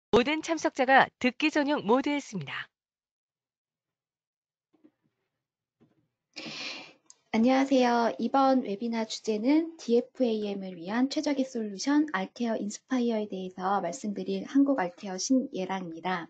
모든 참석자가 듣기 전용 모드에 씁니다. 안녕하세요. 이번 웨비나 주제는 DFAM을 위한 최적의 솔루션 알테어 인스파이어에 대해서 말씀드릴 한국 알테어 신예랑입니다.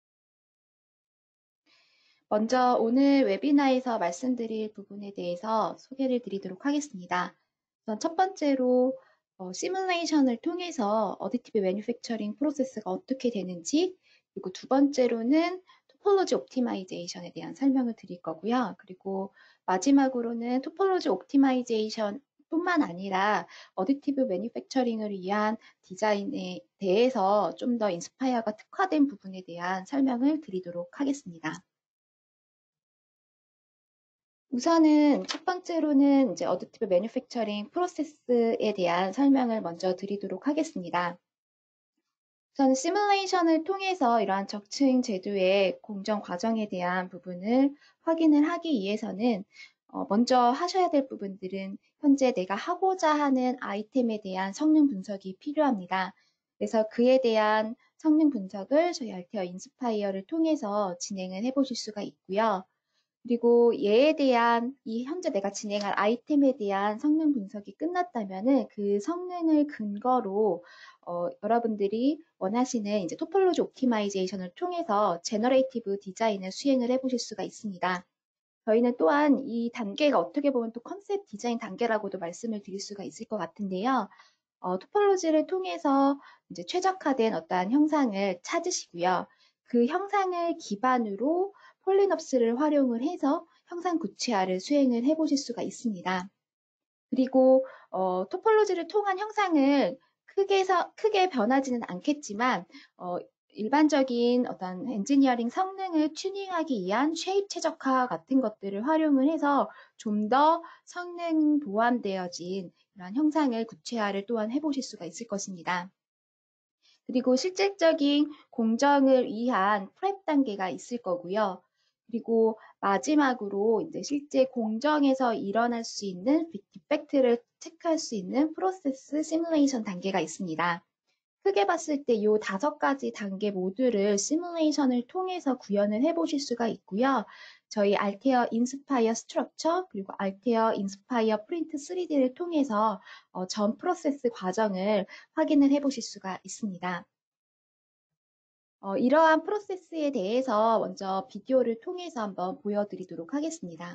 먼저 오늘 웨비나에서 말씀드릴 부분에 대해서 소개를 드리도록 하겠습니다. 우선 첫 번째로 시뮬레이션을 통해서 어디티브 매뉴팩처링 프로세스가 어떻게 되는지, 그리고 두 번째로는 토폴로지 옵티마이제이션에 대한 설명을 드릴 거고요. 그리고 마지막으로는 토폴로지 옵티마이제이션 뿐만 아니라 어디티브 매뉴팩처링을 위한 디자인에 대해서 좀 더 인스파이어가 특화된 부분에 대한 설명을 드리도록 하겠습니다. 우선은 첫 번째로는 이제 어댑티브 매뉴팩처링 프로세스에 대한 설명을 먼저 드리도록 하겠습니다. 우선 시뮬레이션을 통해서 이러한 적층 제도의 공정 과정에 대한 부분을 확인을 하기 위해서는 먼저 하셔야 될 부분들은 현재 내가 하고자 하는 아이템에 대한 성능 분석이 필요합니다. 그래서 그에 대한 성능 분석을 저희 알테어 인스파이어를 통해서 진행을 해보실 수가 있고요. 그리고 얘에 대한 이 현재 내가 진행할 아이템에 대한 성능 분석이 끝났다면은 그 성능을 근거로 여러분들이 원하시는 이제 토폴로지 옵티마이제이션을 통해서 제너레이티브 디자인을 수행을 해보실 수가 있습니다. 저희는 또한 이 단계가 어떻게 보면 또 컨셉 디자인 단계라고도 말씀을 드릴 수가 있을 것 같은데요. 토폴로지를 통해서 이제 최적화된 어떠한 형상을 찾으시고요. 그 형상을 기반으로 폴리넙스를 활용을 해서 형상 구체화를 수행을 해보실 수가 있습니다. 그리고 토폴로지를 통한 형상을 크게 변하지는 않겠지만 일반적인 어떤 엔지니어링 성능을 튜닝하기 위한 쉐입 최적화 같은 것들을 활용을 해서 좀 더 성능 보완되어진 이런 형상을 구체화를 또한 해보실 수가 있을 것입니다. 그리고 실질적인 공정을 위한 프랩 단계가 있을 거고요. 그리고 마지막으로 이제 실제 공정에서 일어날 수 있는 디펙트를 체크할 수 있는 프로세스 시뮬레이션 단계가 있습니다. 크게 봤을 때 이 5가지 단계 모두를 시뮬레이션을 통해서 구현을 해보실 수가 있고요. 저희 알테어 인스파이어 스트럭처 그리고 알테어 인스파이어 프린트 3D를 통해서 전 프로세스 과정을 확인을 해보실 수가 있습니다. 이러한 프로세스에 대해서 먼저 비디오를 통해서 한번 보여드리도록 하겠습니다.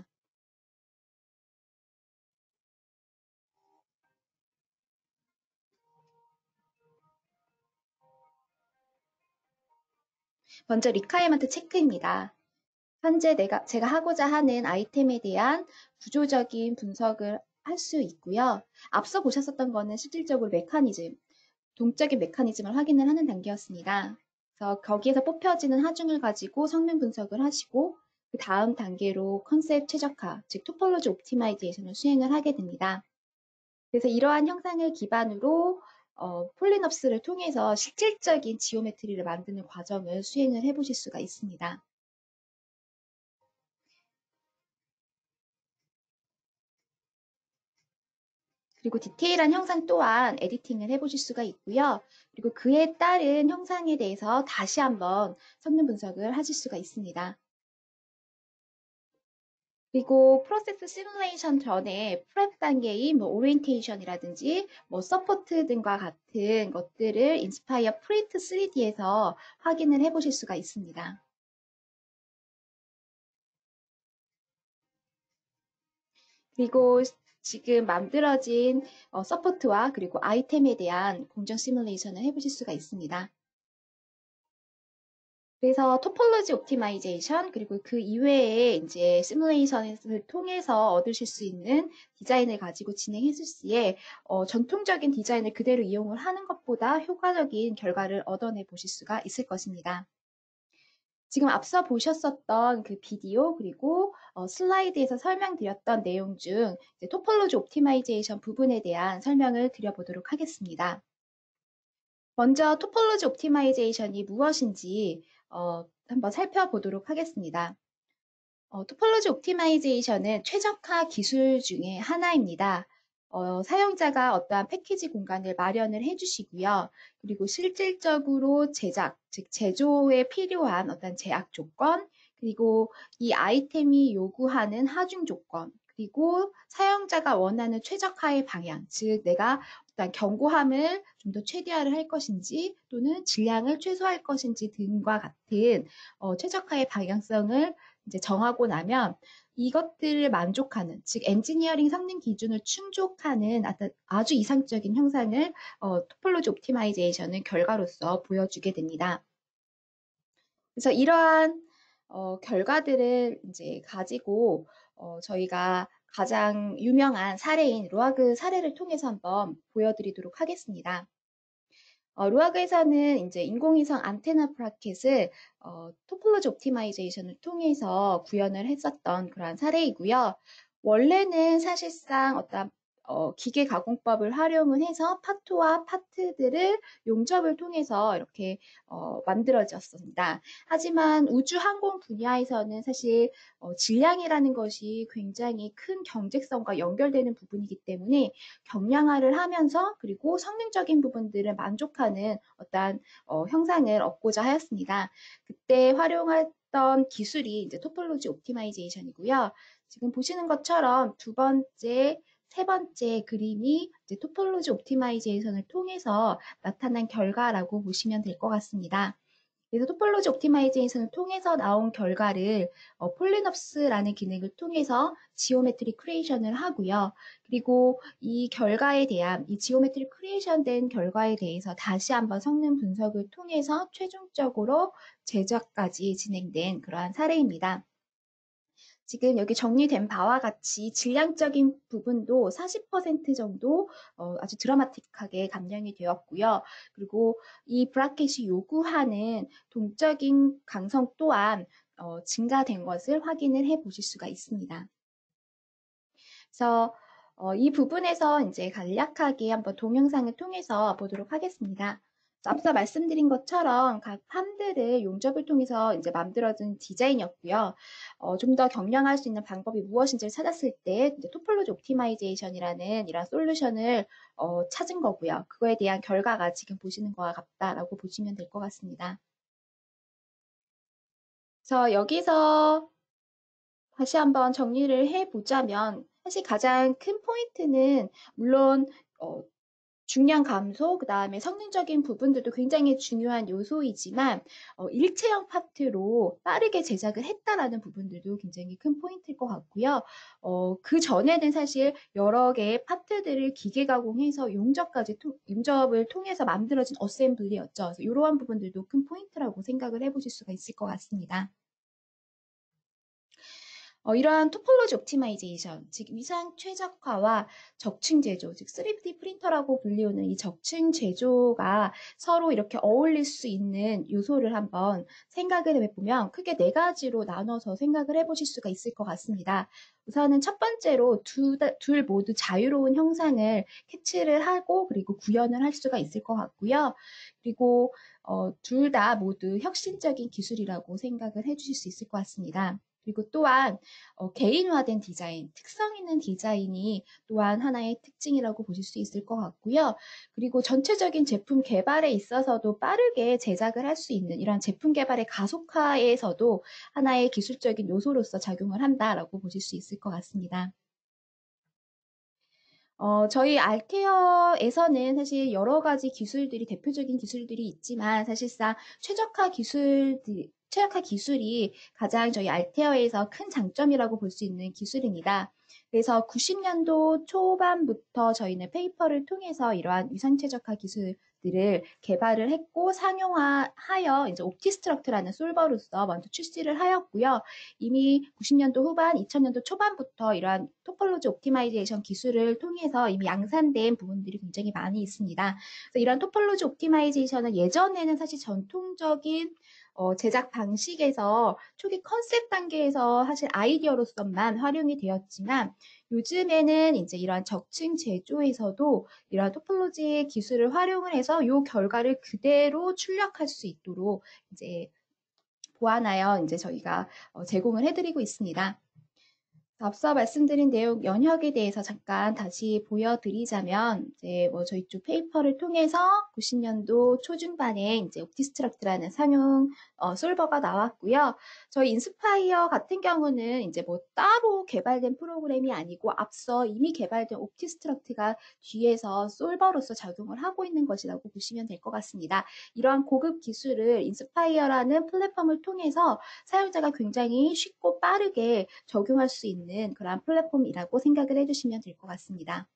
먼저 리콰이어먼트 체크입니다. 현재 제가 하고자 하는 아이템에 대한 구조적인 분석을 할 수 있고요. 앞서 보셨었던 거는 실질적으로 동적인 메커니즘을 확인을 하는 단계였습니다. 그래서 거기에서 뽑혀지는 하중을 가지고 성능 분석을 하시고 그 다음 단계로 컨셉 최적화, 즉 토폴로지 옵티마이제이션을 수행을 하게 됩니다. 그래서 이러한 형상을 기반으로 폴리넙스를 통해서 실질적인 지오메트리를 만드는 과정을 수행을 해보실 수가 있습니다. 그리고 디테일한 형상 또한 에디팅을 해보실 수가 있고요. 그리고 그에 따른 형상에 대해서 다시 한번 성능 분석을 하실 수가 있습니다. 그리고 프로세스 시뮬레이션 전에 프랩 단계인 오리엔테이션이라든지 서포트 등과 같은 것들을 인스파이어 프린트 3D에서 확인을 해보실 수가 있습니다. 그리고 지금 만들어진 서포트와 그리고 아이템에 대한 공정 시뮬레이션을 해보실 수가 있습니다. 그래서 토폴로지 옵티마이제이션 그리고 그 이외에 이제 시뮬레이션을 통해서 얻으실 수 있는 디자인을 가지고 진행했을 시에 전통적인 디자인을 그대로 이용을 하는 것보다 효과적인 결과를 얻어내 보실 수가 있을 것입니다. 지금 앞서 보셨었던 그 비디오 그리고 슬라이드에서 설명드렸던 내용 중 토폴로지 옵티마이제이션 부분에 대한 설명을 드려보도록 하겠습니다. 먼저 토폴로지 옵티마이제이션이 무엇인지 한번 살펴보도록 하겠습니다. 토폴로지 옵티마이제이션은 최적화 기술 중에 하나입니다. 사용자가 어떠한 패키지 공간을 마련을 해주시고요. 그리고 실질적으로 제작, 즉 제조에 필요한 어떤 제약 조건, 그리고 이 아이템이 요구하는 하중 조건, 그리고 사용자가 원하는 최적화의 방향, 즉 내가 어떤 경고함을 좀 더 최대화를 할 것인지 또는 질량을 최소화할 것인지 등과 같은 최적화의 방향성을 이제 정하고 나면 이것들을 만족하는, 즉 엔지니어링 성능 기준을 충족하는 아주 이상적인 형상을 토폴로지 옵티마이제이션의 결과로서 보여주게 됩니다. 그래서 이러한 결과들을 이제 가지고 저희가 가장 유명한 사례인 루아그 사례를 통해서 한번 보여드리도록 하겠습니다. 루아그에서는 이제 인공위성 안테나 브라켓을 토폴로지 옵티마이제이션을 통해서 구현을 했었던 그러한 사례이고요. 원래는 사실상 어떤 기계 가공법을 활용을 해서 파트와 파트들을 용접을 통해서 이렇게 만들어졌습니다. 하지만 우주 항공 분야에서는 사실 질량이라는 것이 굉장히 큰 경제성과 연결되는 부분이기 때문에 경량화를 하면서 그리고 성능적인 부분들을 만족하는 어떠한 형상을 얻고자 하였습니다. 그때 활용했던 기술이 이제 토폴로지 옵티마이제이션이고요. 지금 보시는 것처럼 두 번째, 세 번째 그림이 이제 토폴로지 옵티마이제이션을 통해서 나타난 결과라고 보시면 될 것 같습니다. 그래서 토폴로지 옵티마이제이션을 통해서 나온 결과를 폴리넙스라는 기능을 통해서 지오메트리 크리에이션을 하고요. 그리고 이 결과에 대한 이 지오메트리 크리에이션 된 결과에 대해서 다시 한번 성능 분석을 통해서 최종적으로 제작까지 진행된 그러한 사례입니다. 지금 여기 정리된 바와 같이 질량적인 부분도 40% 정도 아주 드라마틱하게 감량이 되었고요. 그리고 이 브라켓이 요구하는 동적인 강성 또한 증가된 것을 확인을 해 보실 수가 있습니다. 그래서 이 부분에서 이제 간략하게 한번 동영상을 통해서 보도록 하겠습니다. 앞서 말씀드린 것처럼 각 판들을 용접을 통해서 이제 만들어진 디자인이었고요. 좀 더 경량할 수 있는 방법이 무엇인지를 찾았을 때 이제 토폴로지 옵티마이제이션이라는 이런 솔루션을 찾은 거고요. 그거에 대한 결과가 지금 보시는 거와 같다라고 보시면 될 것 같습니다. 그래서 여기서 다시 한번 정리를 해보자면 사실 가장 큰 포인트는 물론 중량 감소, 그 다음에 성능적인 부분들도 굉장히 중요한 요소이지만 일체형 파트로 빠르게 제작을 했다라는 부분들도 굉장히 큰 포인트일 것 같고요. 그 전에는 사실 여러 개의 파트들을 기계 가공해서 용접을 통해서 만들어진 어셈블리였죠. 그래서 이러한 부분들도 큰 포인트라고 생각을 해보실 수가 있을 것 같습니다. 이러한 토폴로지 옵티마이제이션, 즉 위상 최적화와 적층 제조, 즉 3D 프린터라고 불리우는 이 적층 제조가 서로 이렇게 어울릴 수 있는 요소를 한번 생각을 해보면 크게 네 가지로 나눠서 생각을 해보실 수가 있을 것 같습니다. 우선은 첫 번째로 둘 모두 자유로운 형상을 캐치를 하고 그리고 구현을 할 수가 있을 것 같고요. 그리고 둘 다 모두 혁신적인 기술이라고 생각을 해주실 수 있을 것 같습니다. 그리고 또한 개인화된 디자인, 특성 있는 디자인이 또한 하나의 특징이라고 보실 수 있을 것 같고요. 그리고 전체적인 제품 개발에 있어서도 빠르게 제작을 할 수 있는 이런 제품 개발의 가속화에서도 하나의 기술적인 요소로서 작용을 한다라고 보실 수 있을 것 같습니다. 저희 알테어에서는 사실 여러 가지 기술들이, 대표적인 기술들이 있지만 사실상 최적화 기술이 가장 저희 알테어에서 큰 장점이라고 볼 수 있는 기술입니다. 그래서 90년도 초반부터 저희는 페이퍼를 통해서 이러한 위상 최적화 기술들을 개발을 했고 상용화하여 이제 옵티스트럭트라는 솔버로서 먼저 출시를 하였고요. 이미 90년도 후반, 2000년도 초반부터 이러한 토폴로지 옵티마이제이션 기술을 통해서 이미 양산된 부분들이 굉장히 많이 있습니다. 그래서 이런 토폴로지 옵티마이제이션은 예전에는 사실 전통적인 제작 방식에서 초기 컨셉 단계에서 사실 아이디어로서만 활용이 되었지만 요즘에는 이제 이러한 적층 제조에서도 이러한 토폴로지 기술을 활용을 해서 이 결과를 그대로 출력할 수 있도록 이제 보완하여 이제 저희가 제공을 해드리고 있습니다. 앞서 말씀드린 내용 연혁에 대해서 잠깐 다시 보여드리자면, 이제 뭐 저희 쪽 페이퍼를 통해서 90년도 초중반에 이제 옵티스트럭트라는 상용 솔버가 나왔고요. 저희 인스파이어 같은 경우는 이제 뭐 따로 개발된 프로그램이 아니고 앞서 이미 개발된 옵티스트럭트가 뒤에서 솔버로서 작용을 하고 있는 것이라고 보시면 될 것 같습니다. 이러한 고급 기술을 인스파이어라는 플랫폼을 통해서 사용자가 굉장히 쉽고 빠르게 적용할 수 있는 그런 플랫폼이라고 생각을 해주시면 될 것 같습니다.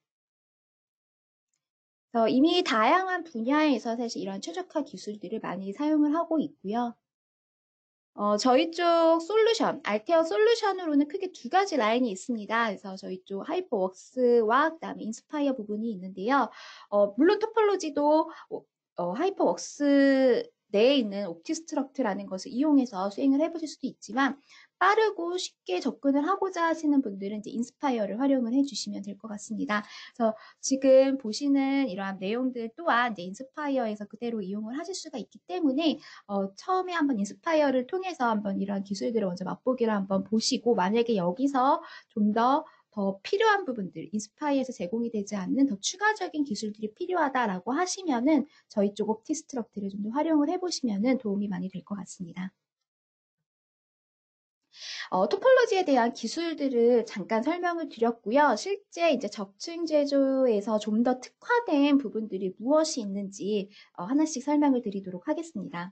이미 다양한 분야에서 사실 이런 최적화 기술들을 많이 사용을 하고 있고요. 저희 쪽 솔루션, 알테어 솔루션으로는 크게 두 가지 라인이 있습니다. 그래서 저희 쪽 하이퍼웍스와 그다음에 인스파이어 부분이 있는데요. 물론 토폴로지도 하이퍼웍스 내에 있는 옵티스트럭트라는 것을 이용해서 수행을 해보실 수도 있지만 빠르고 쉽게 접근을 하고자 하시는 분들은 이제 인스파이어를 활용을 해주시면 될 것 같습니다. 그래서 지금 보시는 이러한 내용들 또한 이제 인스파이어에서 그대로 이용을 하실 수가 있기 때문에 처음에 한번 인스파이어를 통해서 한번 이러한 기술들을 먼저 맛보기를 한번 보시고 만약에 여기서 좀 더 필요한 부분들, 인스파이어에서 제공이 되지 않는 더 추가적인 기술들이 필요하다라고 하시면은 저희 쪽 옵티스트럭트를 좀 더 활용을 해보시면은 도움이 많이 될 것 같습니다. 토폴로지에 대한 기술들을 잠깐 설명을 드렸고요. 실제 이제 적층 제조에서 좀 더 특화된 부분들이 무엇이 있는지 하나씩 설명을 드리도록 하겠습니다.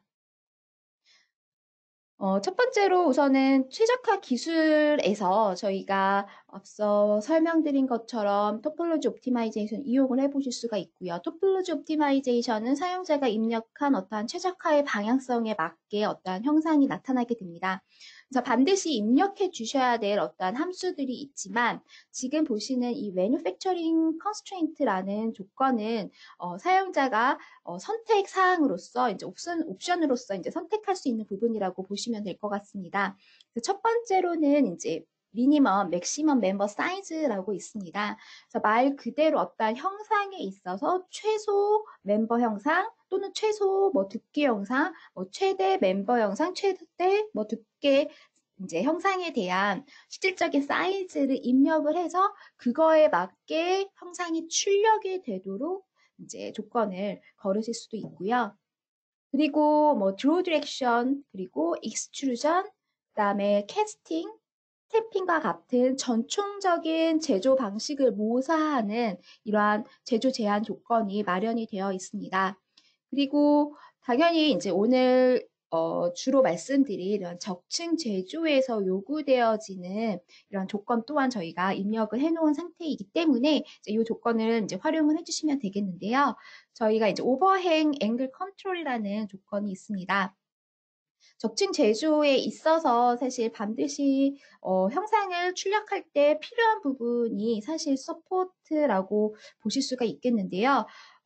첫 번째로 우선은 최적화 기술에서 저희가 앞서 설명드린 것처럼 토폴로지 옵티마이제이션 이용을 해보실 수가 있고요. 토폴로지 옵티마이제이션은 사용자가 입력한 어떠한 최적화의 방향성에 맞게 어떠한 형상이 나타나게 됩니다. 그래서 반드시 입력해 주셔야 될 어떠한 함수들이 있지만 지금 보시는 이 Manufacturing Constraint라는 조건은 사용자가 선택 사항으로서 이제 옵션으로서 이제 선택할 수 있는 부분이라고 보시면 될 것 같습니다. 첫 번째로는 이제 미니멈, 맥시멈 멤버 사이즈라고 있습니다. 그래서 말 그대로 어떤 형상에 있어서 최소 멤버 형상 또는 최소 뭐 두께 형상, 뭐 최대 멤버 형상, 최대 뭐 두께 이제 형상에 대한 실질적인 사이즈를 입력을 해서 그거에 맞게 형상이 출력이 되도록 이제 조건을 걸으실 수도 있고요. 그리고 뭐 드로우 디렉션, 그리고 익스트루전, 그다음에 캐스팅, 탭핑과 같은 전통적인 제조 방식을 모사하는 이러한 제조 제한 조건이 마련이 되어 있습니다. 그리고 당연히 이제 오늘 주로 말씀드린 이런 적층 제조에서 요구되어지는 이런 조건 또한 저희가 입력을 해놓은 상태이기 때문에 이제 이 조건을 이제 활용을 해주시면 되겠는데요. 저희가 이제 오버행 앵글 컨트롤이라는 조건이 있습니다. 적층 제조에 있어서 사실 반드시 형상을 출력할 때 필요한 부분이 사실 서포트라고 보실 수가 있겠는데요.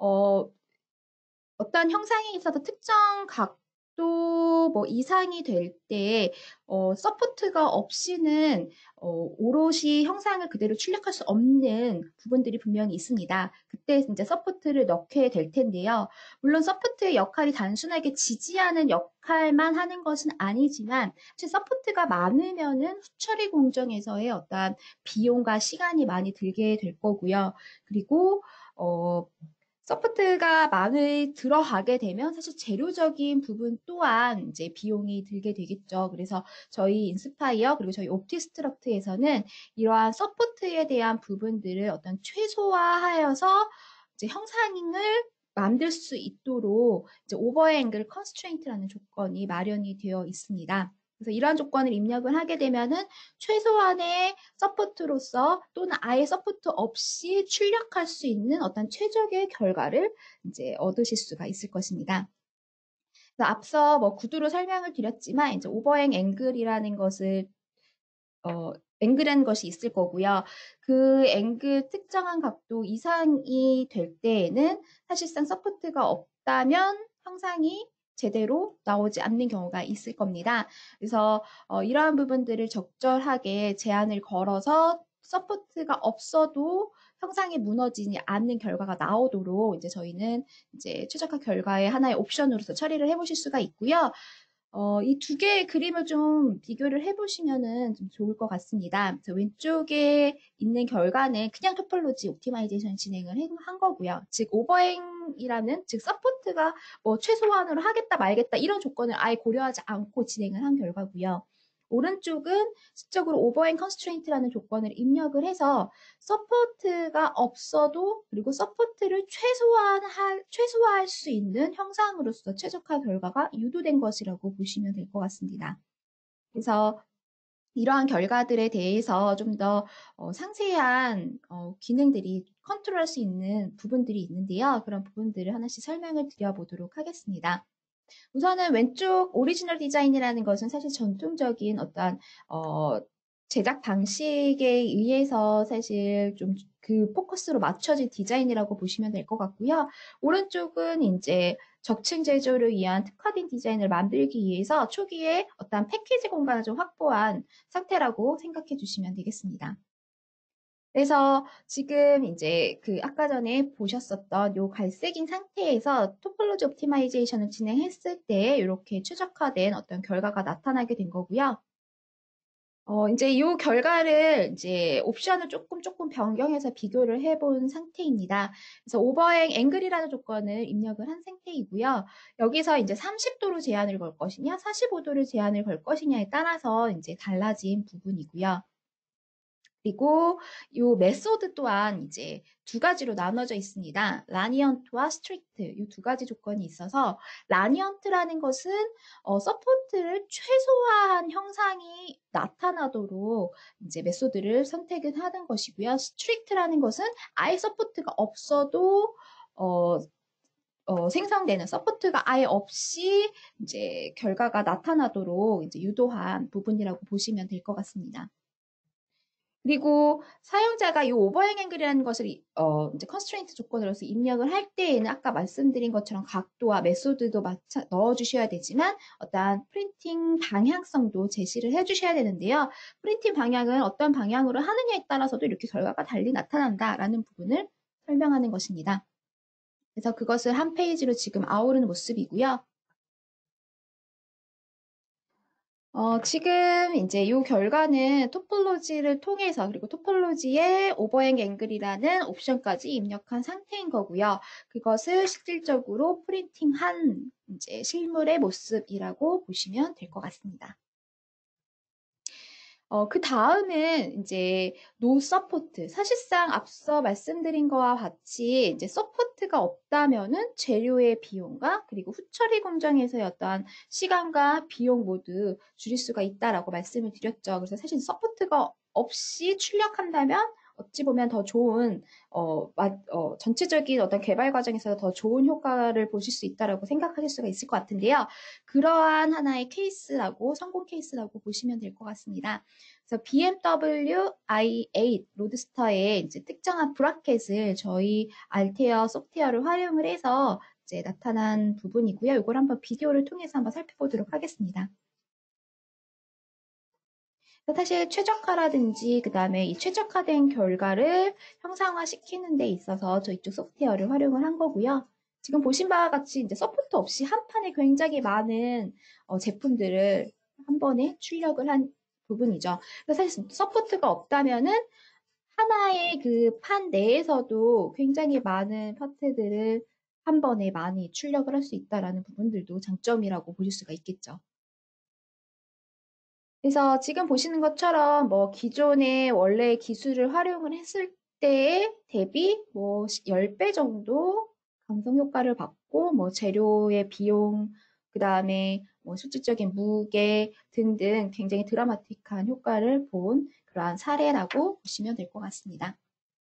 어떤 형상에 있어서 특정 각도 뭐 이상이 될 때 서포트가 없이는 오롯이 형상을 그대로 출력할 수 없는 부분들이 분명히 있습니다. 그때 이제 서포트를 넣게 될 텐데요. 물론 서포트의 역할이 단순하게 지지하는 역할만 하는 것은 아니지만 사실 서포트가 많으면은 후처리 공정에서의 어떠한 비용과 시간이 많이 들게 될 거고요. 그리고 서포트가 많이 들어가게 되면 사실 재료적인 부분 또한 이제 비용이 들게 되겠죠. 그래서 저희 인스파이어 그리고 저희 옵티스트럭트에서는 이러한 서포트에 대한 부분들을 어떤 최소화하여서 이제 형상을 만들 수 있도록 이제 오버앵글 컨스트레인트라는 조건이 마련이 되어 있습니다. 그래서 이러한 조건을 입력을 하게 되면은 최소한의 서포트로서 또는 아예 서포트 없이 출력할 수 있는 어떤 최적의 결과를 이제 얻으실 수가 있을 것입니다. 그래서 앞서 뭐 구두로 설명을 드렸지만 이제 오버행 앵글이라는 것을 앵글이라는 것이 있을 거고요. 그 앵글 특정한 각도 이상이 될 때에는 사실상 서포트가 없다면 형상이 제대로 나오지 않는 경우가 있을 겁니다. 그래서 이러한 부분들을 적절하게 제한을 걸어서 서포트가 없어도 형상이 무너지지 않는 결과가 나오도록 이제 저희는 이제 최적화 결과의 하나의 옵션으로서 처리를 해보실 수가 있고요. 이 두 개의 그림을 좀 비교를 해보시면은 좀 좋을 것 같습니다. 그래서 왼쪽에 있는 결과는 그냥 토폴로지 옵티마이제이션 진행을 한 거고요. 즉, 오버행이라는, 즉, 서포트가 뭐 최소한으로 하겠다 말겠다 이런 조건을 아예 고려하지 않고 진행을 한 결과고요. 오른쪽은 실적으로 오버행 컨스트레인트라는 조건을 입력을 해서 서포트가 없어도 그리고 서포트를 최소화할 수 있는 형상으로서 최적화 결과가 유도된 것이라고 보시면 될 것 같습니다. 그래서 이러한 결과들에 대해서 좀 더 상세한 기능들이 컨트롤할 수 있는 부분들이 있는데요. 그런 부분들을 하나씩 설명을 드려보도록 하겠습니다. 우선은 왼쪽 오리지널 디자인이라는 것은 사실 전통적인 어떠한 제작 방식에 의해서 사실 좀 그 포커스로 맞춰진 디자인이라고 보시면 될 것 같고요. 오른쪽은 이제 적층 제조를 위한 특화된 디자인을 만들기 위해서 초기에 어떤 패키지 공간을 좀 확보한 상태라고 생각해 주시면 되겠습니다. 그래서 지금 이제 그 아까 전에 보셨었던 요 갈색인 상태에서 토폴로지 옵티마이제이션을 진행했을 때 이렇게 최적화된 어떤 결과가 나타나게 된 거고요. 이제 요 결과를 이제 옵션을 조금 변경해서 비교를 해본 상태입니다. 그래서 오버행 앵글이라는 조건을 입력을 한 상태이고요. 여기서 이제 30도로 제한을 걸 것이냐, 45도를 제한을 걸 것이냐에 따라서 이제 달라진 부분이고요. 그리고 요 메소드 또한 이제 두 가지로 나눠져 있습니다. 라니언트와 스트릭트 이 두 가지 조건이 있어서 라니언트라는 것은 서포트를 최소화한 형상이 나타나도록 이제 메소드를 선택을 하는 것이고요. 스트릭트라는 것은 아예 서포트가 없어도 생성되는 서포트가 아예 없이 이제 결과가 나타나도록 이제 유도한 부분이라고 보시면 될 것 같습니다. 그리고 사용자가 이 오버행 앵글이라는 것을 이제 컨스트레인트 조건으로서 입력을 할 때에는 아까 말씀드린 것처럼 각도와 메소드도 넣어주셔야 되지만 어떠한 프린팅 방향성도 제시를 해주셔야 되는데요. 프린팅 방향은 어떤 방향으로 하느냐에 따라서도 이렇게 결과가 달리 나타난다라는 부분을 설명하는 것입니다. 그래서 그것을 한 페이지로 지금 아우르는 모습이고요. 지금 이제 이 결과는 토폴로지를 통해서 그리고 토폴로지에 오버행 앵글이라는 옵션까지 입력한 상태인 거고요. 그것을 실질적으로 프린팅한 이제 실물의 모습이라고 보시면 될 것 같습니다. 그 다음은 이제 노 서포트. 사실상 앞서 말씀드린 거와 같이 이제 서포트가 없다면은 재료의 비용과 그리고 후처리 공정에서의 어떠한 시간과 비용 모두 줄일 수가 있다라고 말씀을 드렸죠. 그래서 사실 서포트가 없이 출력한다면 어찌 보면 더 좋은 전체적인 어떤 개발 과정에서 더 좋은 효과를 보실 수 있다라고 생각하실 수가 있을 것 같은데요. 그러한 하나의 케이스라고 성공 케이스라고 보시면 될 것 같습니다. 그래서 BMW i8 로드스터의 이제 특정한 브라켓을 저희 알테어 소프트웨어를 활용을 해서 이제 나타난 부분이고요. 이걸 한번 비디오를 통해서 한번 살펴보도록 하겠습니다. 사실 최적화라든지 그 다음에 이 최적화된 결과를 형상화시키는 데 있어서 저 이쪽 소프트웨어를 활용을 한 거고요. 지금 보신 바와 같이 이제 서포트 없이 한 판에 굉장히 많은 제품들을 한 번에 출력을 한 부분이죠. 그래서 사실 서포트가 없다면은 하나의 그 판 내에서도 굉장히 많은 파트들을 한 번에 많이 출력을 할 수 있다라는 부분들도 장점이라고 보실 수가 있겠죠. 그래서 지금 보시는 것처럼 뭐 기존의 원래 기술을 활용을 했을 때에 대비 뭐 10배 정도 감성 효과를 받고 뭐 재료의 비용, 그 다음에 뭐 실질적인 무게 등등 굉장히 드라마틱한 효과를 본 그러한 사례라고 보시면 될 것 같습니다.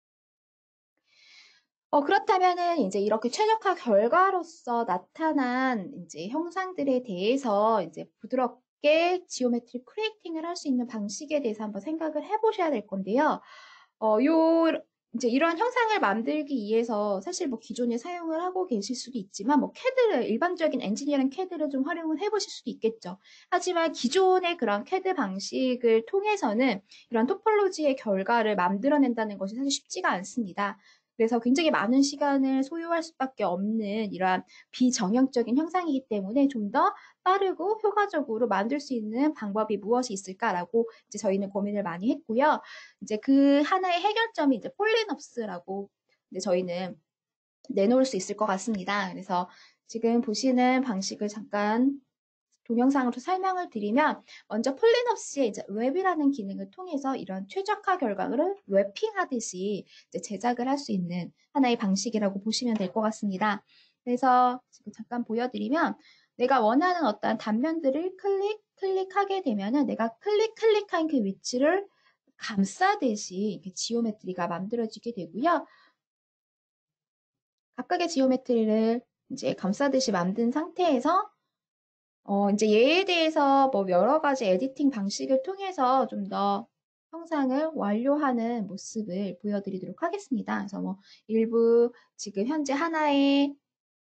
그렇다면은 이제 이렇게 최적화 결과로서 나타난 이제 형상들에 대해서 이제 부드럽게 지오메트리 크리에이팅을 할 수 있는 방식에 대해서 한번 생각을 해보셔야 될 건데요. 이제 이러한 형상을 만들기 위해서 사실 뭐 기존에 사용을 하고 계실 수도 있지만 뭐 CAD를 일반적인 엔지니어링 CAD를 좀 활용을 해보실 수도 있겠죠. 하지만 기존의 그런 CAD 방식을 통해서는 이런 토폴로지의 결과를 만들어낸다는 것이 사실 쉽지가 않습니다. 그래서 굉장히 많은 시간을 소요할 수밖에 없는 이러한 비정형적인 형상이기 때문에 좀 더 빠르고 효과적으로 만들 수 있는 방법이 무엇이 있을까라고 이제 저희는 고민을 많이 했고요. 이제 그 하나의 해결점이 이제 폴리넙스라고 이제 저희는 내놓을 수 있을 것 같습니다. 그래서 지금 보시는 방식을 잠깐 동영상으로 설명을 드리면 먼저 폴리넙스의 이제 웹이라는 기능을 통해서 이런 최적화 결과를 웹핑하듯이 이제 제작을 할 수 있는 하나의 방식이라고 보시면 될 것 같습니다. 그래서 지금 잠깐 보여드리면 내가 원하는 어떤 단면들을 클릭하게 되면은 내가 클릭한 그 위치를 감싸듯이 이렇게 지오메트리가 만들어지게 되고요. 각각의 지오메트리를 이제 감싸듯이 만든 상태에서 이제 얘에 대해서 뭐 여러 가지 에디팅 방식을 통해서 좀 더 형상을 완료하는 모습을 보여드리도록 하겠습니다. 그래서 뭐 일부 지금 현재 하나의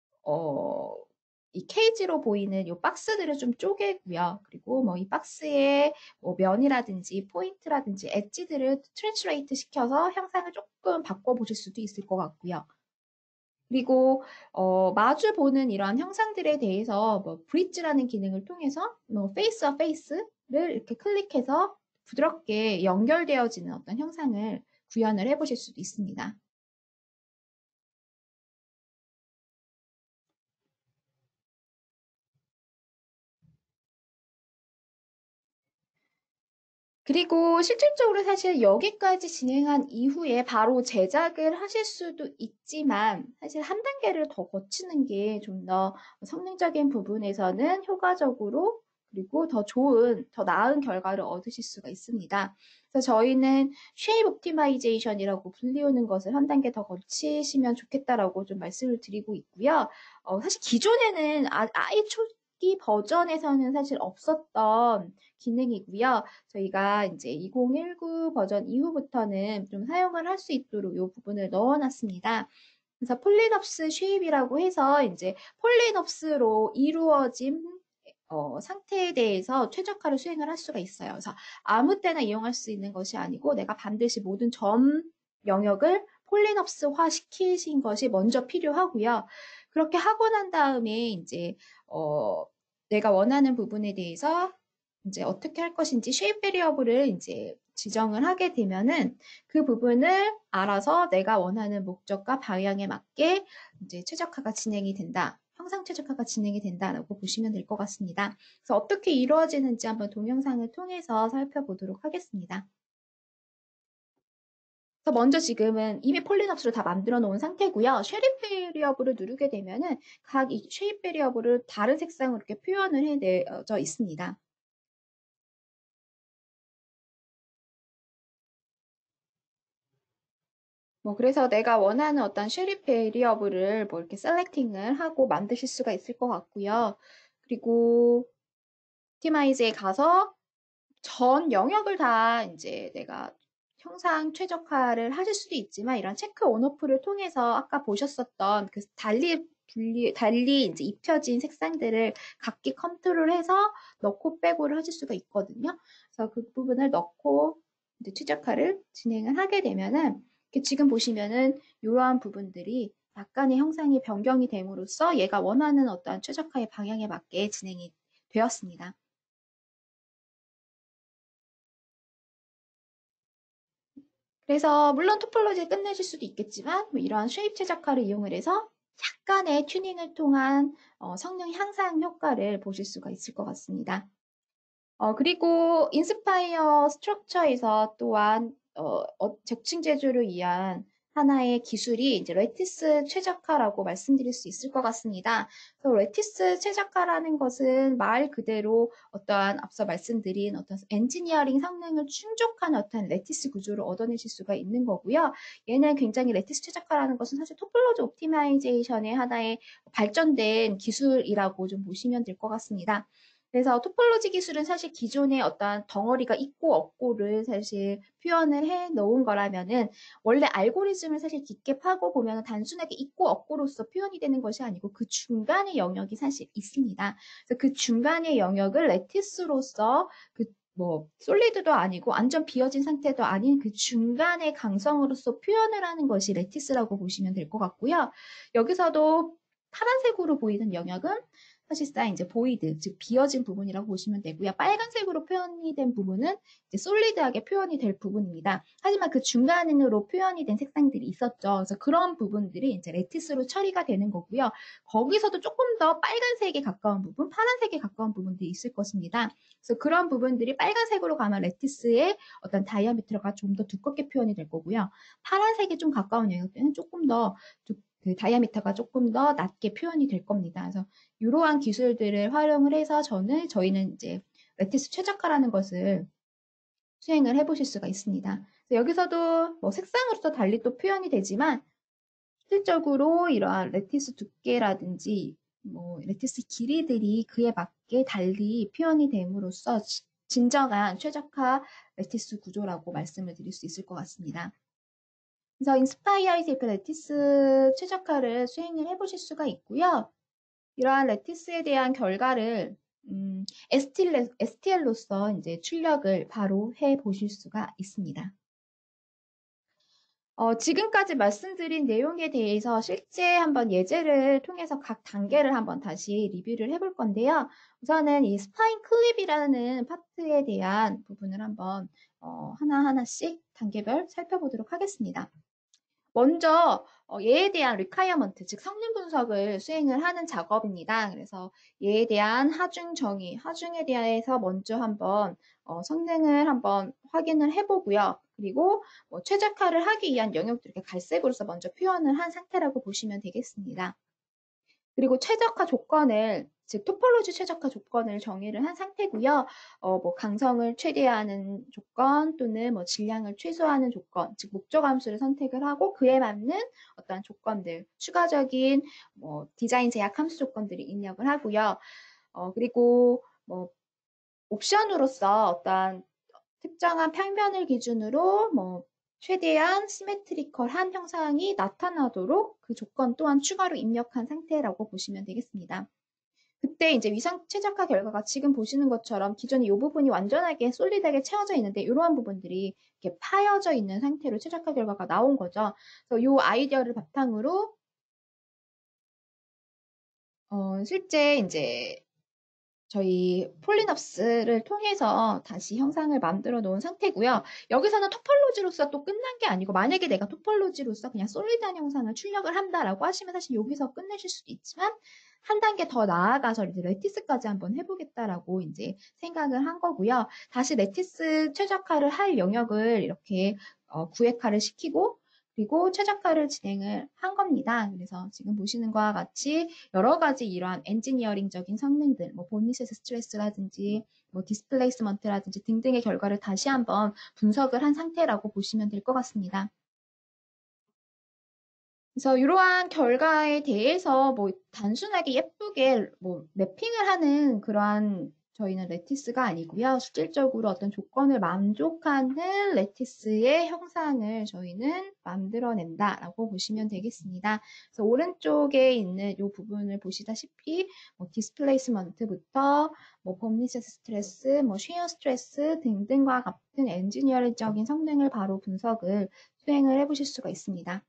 이 케이지로 보이는 이 박스들을 좀 쪼개고요. 그리고 뭐 이 박스의 뭐 면이라든지 포인트라든지 엣지들을 트랜스레이트 시켜서 형상을 조금 바꿔보실 수도 있을 것 같고요. 그리고 마주 보는 이런 형상들에 대해서 뭐 브릿지라는 기능을 통해서 뭐 페이스와 페이스를 이렇게 클릭해서 부드럽게 연결되어지는 어떤 형상을 구현을 해보실 수도 있습니다. 그리고 실질적으로 사실 여기까지 진행한 이후에 바로 제작을 하실 수도 있지만 사실 한 단계를 더 거치는 게 좀 더 성능적인 부분에서는 효과적으로 그리고 더 좋은, 더 나은 결과를 얻으실 수가 있습니다. 그래서 저희는 쉐입 옵티마이제이션이라고 불리우는 것을 한 단계 더 거치시면 좋겠다라고 좀 말씀을 드리고 있고요. 사실 기존에는 아예 초기 버전에서는 사실 없었던 기능이고요. 저희가 이제 2019 버전 이후부터는 좀 사용을 할 수 있도록 이 부분을 넣어놨습니다. 그래서 폴리넙스 쉐입이라고 해서 이제 폴리넙스로 이루어진 상태에 대해서 최적화를 수행을 할 수가 있어요. 그래서 아무 때나 이용할 수 있는 것이 아니고 내가 반드시 모든 점 영역을 폴리넙스화 시키신 것이 먼저 필요하고요. 그렇게 하고 난 다음에 이제 내가 원하는 부분에 대해서 이제 어떻게 할 것인지 쉐입 베리어블을 이제 지정을 하게 되면은 그 부분을 알아서 내가 원하는 목적과 방향에 맞게 이제 최적화가 진행이 된다. 형상 최적화가 진행이 된다라고 보시면 될 것 같습니다. 그래서 어떻게 이루어지는지 한번 동영상을 통해서 살펴보도록 하겠습니다. 그래서 먼저 지금은 이미 폴리넙스를 다 만들어 놓은 상태고요. 쉐입 베리어블을 누르게 되면은 각 이 쉐입 베리어블을 다른 색상으로 이렇게 표현을 해내져 있습니다. 뭐 그래서 내가 원하는 어떤 쉐립 베리어블을 뭐 이렇게 셀렉팅을 하고 만드실 수가 있을 것 같고요. 그리고 옵티마이즈에 가서 전 영역을 다 이제 내가 형상 최적화를 하실 수도 있지만 이런 체크 온오프를 통해서 아까 보셨었던 그 달리 이제 입혀진 색상들을 각기 컨트롤해서 넣고 빼고를 하실 수가 있거든요. 그래서 그 부분을 넣고 이제 최적화를 진행을 하게 되면은 지금 보시면은 이러한 부분들이 약간의 형상이 변경이 됨으로써 얘가 원하는 어떤 최적화의 방향에 맞게 진행이 되었습니다. 그래서 물론 토폴로지에 끝내실 수도 있겠지만 뭐 이러한 쉐입 최적화를 이용을 해서 약간의 튜닝을 통한 성능 향상 효과를 보실 수가 있을 것 같습니다. 그리고 인스파이어 스트럭처에서 또한 적층 제조를 위한 하나의 기술이 이제 레티스 최적화라고 말씀드릴 수 있을 것 같습니다. 그래서 레티스 최적화라는 것은 말 그대로 어떠한 앞서 말씀드린 어떤 엔지니어링 성능을 충족한 어떤 레티스 구조를 얻어내실 수가 있는 거고요. 얘는 굉장히 레티스 최적화라는 것은 사실 토폴로지 옵티마이제이션의 하나의 발전된 기술이라고 좀 보시면 될 것 같습니다. 그래서 토폴로지 기술은 사실 기존의 어떤 덩어리가 있고 없고를 사실 표현을 해 놓은 거라면은 원래 알고리즘을 사실 깊게 파고 보면 단순하게 있고 없고로서 표현이 되는 것이 아니고 그 중간의 영역이 사실 있습니다. 그래서 그 중간의 영역을 레티스로서 그 뭐 솔리드도 아니고 완전 비어진 상태도 아닌 그 중간의 강성으로서 표현을 하는 것이 레티스라고 보시면 될 것 같고요. 여기서도 파란색으로 보이는 영역은 사실상 이제 보이드, 즉 비어진 부분이라고 보시면 되고요. 빨간색으로 표현이 된 부분은 이제 솔리드하게 표현이 될 부분입니다. 하지만 그 중간으로 표현이 된 색상들이 있었죠. 그래서 그런 부분들이 이제 레티스로 처리가 되는 거고요. 거기서도 조금 더 빨간색에 가까운 부분, 파란색에 가까운 부분들이 있을 것입니다. 그래서 그런 부분들이 빨간색으로 가면 레티스의 어떤 다이아미터가 좀 더 두껍게 표현이 될 거고요. 파란색에 좀 가까운 영역들은 조금 더 그 다이아미터가 조금 더 낮게 표현이 될 겁니다. 그래서 이러한 기술들을 활용을 해서 저희는 이제 레티스 최적화라는 것을 수행을 해보실 수가 있습니다. 여기서도 뭐 색상으로서 달리 또 표현이 되지만 실질적으로 이러한 레티스 두께라든지 뭐 레티스 길이들이 그에 맞게 달리 표현이 됨으로써 진정한 최적화 레티스 구조라고 말씀을 드릴 수 있을 것 같습니다. 그래서 인스파이어 쉐이프 레티스 최적화를 수행을 해보실 수가 있고요. 이러한 레티스에 대한 결과를 STL로서 이제 출력을 바로 해 보실 수가 있습니다. 지금까지 말씀드린 내용에 대해서 실제 한번 예제를 통해서 각 단계를 한번 다시 리뷰를 해볼 건데요. 우선은 이 스파인 클립이라는 파트에 대한 부분을 한번 하나하나씩 단계별 살펴보도록 하겠습니다. 먼저 얘에 대한 requirement, 즉 성능 분석을 수행을 하는 작업입니다. 그래서 얘에 대한 하중 정의, 하중에 대해서 먼저 한번 성능을 한번 확인을 해보고요. 그리고 뭐 최적화를 하기 위한 영역들 이렇게 갈색으로서 먼저 표현을 한 상태라고 보시면 되겠습니다. 그리고 최적화 조건을, 즉 토폴로지 최적화 조건을 정의를 한 상태고요. 뭐 강성을 최대화하는 조건 또는 뭐 질량을 최소화하는 조건, 즉 목적 함수를 선택을 하고 그에 맞는 어떤 조건들, 추가적인 뭐 디자인 제약 함수 조건들이 입력을 하고요. 그리고 뭐 옵션으로서 어떤 특정한 평면을 기준으로 뭐 최대한 시메트리컬한 형상이 나타나도록 그 조건 또한 추가로 입력한 상태라고 보시면 되겠습니다. 그때 이제 위상 최적화 결과가 지금 보시는 것처럼 기존에 이 부분이 완전하게 솔리드하게 채워져 있는데 이러한 부분들이 이렇게 파여져 있는 상태로 최적화 결과가 나온 거죠. 그래서 이 아이디어를 바탕으로 실제 이제 저희 폴리넙스를 통해서 다시 형상을 만들어 놓은 상태고요. 여기서는 토폴로지로서 또 끝난 게 아니고 만약에 내가 토폴로지로서 그냥 솔리드한 형상을 출력을 한다라고 하시면 사실 여기서 끝내실 수도 있지만 한 단계 더 나아가서 이제 레티스까지 한번 해보겠다라고 이제 생각을 한 거고요. 다시 레티스 최적화를 할 영역을 이렇게 구획화를 시키고 그리고 최적화를 진행을 한 겁니다. 그래서 지금 보시는 것과 같이 여러 가지 이러한 엔지니어링적인 성능들, 뭐 본미세스 스트레스라든지 뭐 디스플레이스먼트라든지 등등의 결과를 다시 한번 분석을 한 상태라고 보시면 될 것 같습니다. 그래서 이러한 결과에 대해서 뭐 단순하게 예쁘게 뭐 매핑을 하는 그러한 저희는 레티스가 아니고요. 실질적으로 어떤 조건을 만족하는 레티스의 형상을 저희는 만들어낸다라고 보시면 되겠습니다. 그래서 오른쪽에 있는 이 부분을 보시다시피 뭐 디스플레이스먼트부터 뭐 범리세스 스트레스, 뭐 쉬어 스트레스 등등과 같은 엔지니어링적인 성능을 바로 분석을 수행을 해보실 수가 있습니다.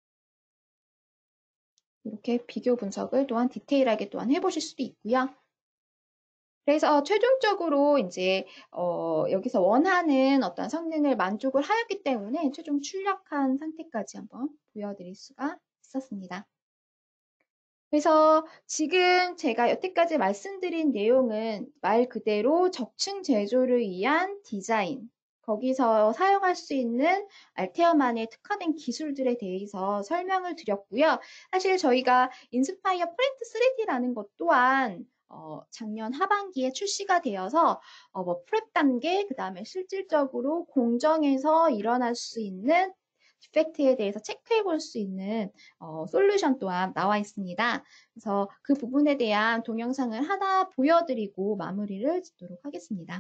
이렇게 비교 분석을 또한 디테일하게 또한 해보실 수도 있고요. 그래서 최종적으로 이제 여기서 원하는 어떤 성능을 만족을 하였기 때문에 최종 출력한 상태까지 한번 보여드릴 수가 있었습니다. 그래서 지금 제가 여태까지 말씀드린 내용은 말 그대로 적층 제조를 위한 디자인, 거기서 사용할 수 있는 알테어만의 특화된 기술들에 대해서 설명을 드렸고요. 사실 저희가 인스파이어 프린트 3D라는 것 또한 작년 하반기에 출시가 되어서 뭐 프랩 단계, 그 다음에 실질적으로 공정에서 일어날 수 있는 디펙트에 대해서 체크해 볼 수 있는 솔루션 또한 나와 있습니다. 그래서 그 부분에 대한 동영상을 하나 보여드리고 마무리를 짓도록 하겠습니다.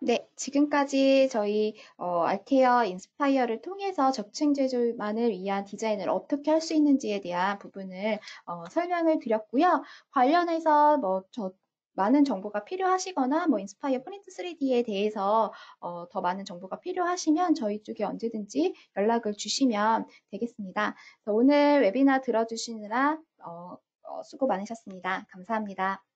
네, 지금까지 저희 알테어 인스파이어를 통해서 적층 제조만을 위한 디자인을 어떻게 할 수 있는지에 대한 부분을 설명을 드렸고요. 관련해서 많은 정보가 필요하시거나 인스파이어 프린트 3D에 대해서 더 많은 정보가 필요하시면 저희 쪽에 언제든지 연락을 주시면 되겠습니다. 오늘 웨비나 들어주시느라 수고 많으셨습니다. 감사합니다.